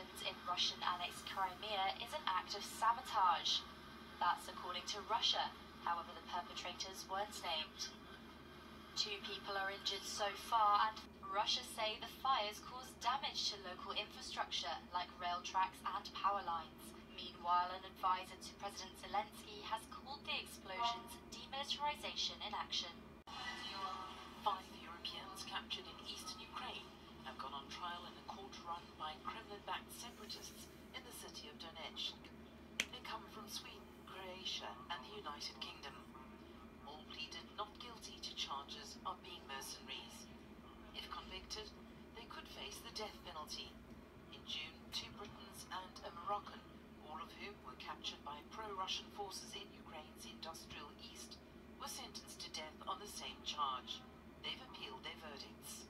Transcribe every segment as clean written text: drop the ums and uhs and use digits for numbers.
actions in Russian-annexed Crimea is an act of sabotage. That's according to Russia. However, the perpetrators weren't named. 2 people are injured so far, and Russia say the fires caused damage to local infrastructure like rail tracks and power lines. Meanwhile, an advisor to President Zelensky has called the explosions demilitarization in action. 5 Europeans captured in eastern Ukraine have gone on trial in a court run by Kremlin-backed separatists in the city of Donetsk. They come from Sweden, Croatia and the United Kingdom. All pleaded not guilty to charges of being mercenaries. If convicted, they could face the death penalty. In June, 2 Britons and a Moroccan, all of whom were captured by pro-Russian forces in Ukraine's industrial east, were sentenced to death on the same charge. They've appealed their verdicts.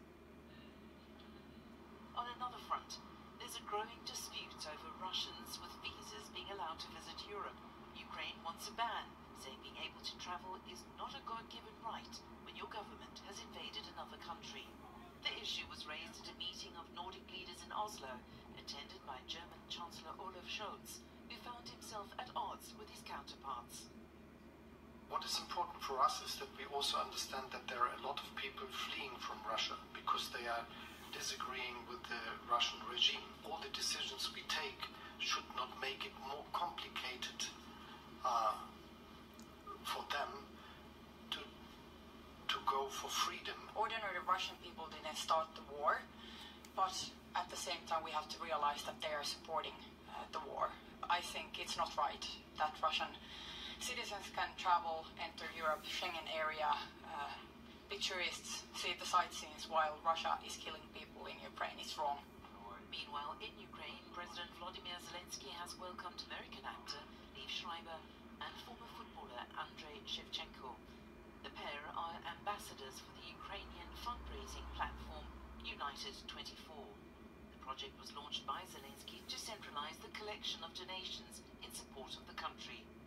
On another front, there's a growing dispute over Russians with visas being allowed to visit Europe. Ukraine wants a ban, saying being able to travel is not a God-given right when your government has invaded another country. The issue was raised at a meeting of Nordic leaders in Oslo, attended by German Chancellor Olaf Scholz, who found himself at odds with his counterparts. What is important for us is that we also understand that there are a lot of people fleeing from Russia because they are disagreeing with the Russian regime. All the decisions we take should not make it more complicated for them to go for freedom. Ordinary Russian people didn't start the war, but at the same time we have to realize that they are supporting the war. I think it's not right that Russian citizens can travel, enter Europe, Schengen area, be tourists, see the sightseeings while Russia is killing people in Ukraine. It's wrong. Meanwhile, in Ukraine, President Volodymyr Zelensky has welcomed American actor Liev Schreiber and former footballer Andrei Shevchenko. The pair are ambassadors for the Ukrainian fundraising platform United24. The project was launched by Zelensky to centralize the collection of donations in support of the country.